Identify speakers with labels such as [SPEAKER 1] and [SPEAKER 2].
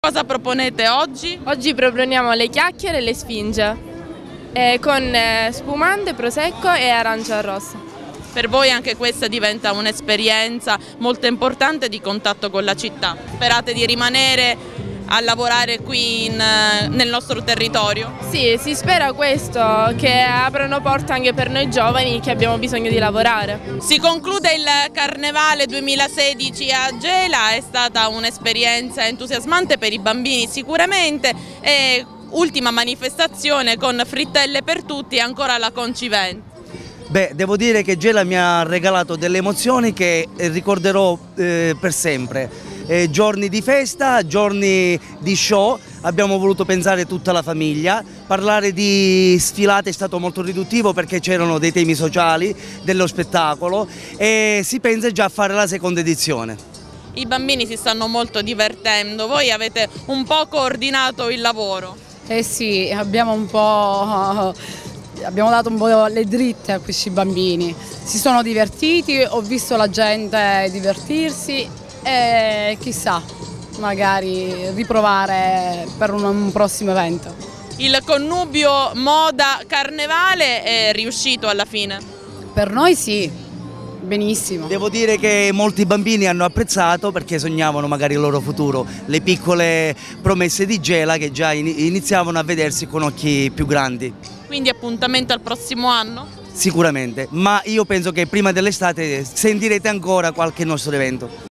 [SPEAKER 1] cosa proponete oggi?
[SPEAKER 2] Oggi proponiamo le chiacchiere e le sfinge, con spumante, prosecco e arancia rossa.
[SPEAKER 1] Per voi anche questa diventa un'esperienza molto importante di contatto con la città. Sperate di rimanere a lavorare qui nel nostro territorio?
[SPEAKER 2] Sì, si spera questo, che aprano porte anche per noi giovani che abbiamo bisogno di lavorare.
[SPEAKER 1] Si conclude il Carnevale 2016 a Gela, è stata un'esperienza entusiasmante per i bambini sicuramente e ultima manifestazione con frittelle per tutti ancora alla Concivent.
[SPEAKER 3] Beh, devo dire che Gela mi ha regalato delle emozioni che ricorderò per sempre. Giorni di festa, giorni di show, abbiamo voluto pensare tutta la famiglia, parlare di sfilate è stato molto riduttivo perché c'erano dei temi sociali, dello spettacolo e si pensa già a fare la seconda edizione.
[SPEAKER 1] I bambini si stanno molto divertendo, voi avete un po' coordinato il lavoro.
[SPEAKER 4] Eh sì, abbiamo dato un po' le dritte a questi bambini, si sono divertiti, ho visto la gente divertirsi e chissà, magari riprovare per un prossimo evento.
[SPEAKER 1] Il connubio moda-carnevale è riuscito alla fine?
[SPEAKER 4] Per noi sì, benissimo.
[SPEAKER 3] Devo dire che molti bambini hanno apprezzato perché sognavano magari il loro futuro, le piccole promesse di Gela che già iniziavano a vedersi con occhi più grandi.
[SPEAKER 1] Quindi appuntamento al prossimo anno?
[SPEAKER 3] Sicuramente, ma io penso che prima dell'estate sentirete ancora qualche nostro evento.